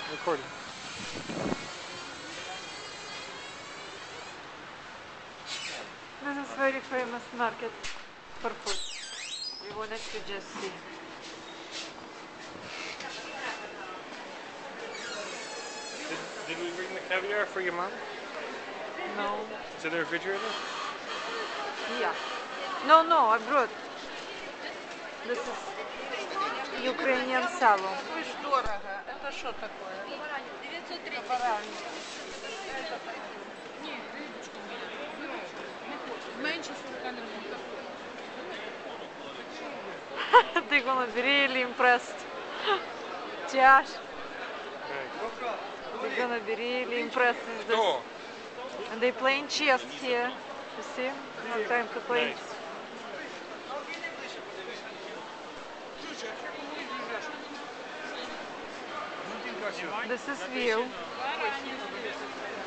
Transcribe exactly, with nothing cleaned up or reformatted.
Recording. This is very famous market for food. We wanted to just see. Did, did we bring the caviar for your mom? No. Is it in the refrigerator? Yeah. No, no, I brought. This is Ukrainian salo. Ой, дорого. Это что такое? девятьсот тридцать. Баранье. Ні, рибочку беремо. Менше сорока не можна. They're gonna be really impressed. Josh, they're gonna be really impressed with this. Кто? And they playing chess here. You see? No time to play. Nice. This is view.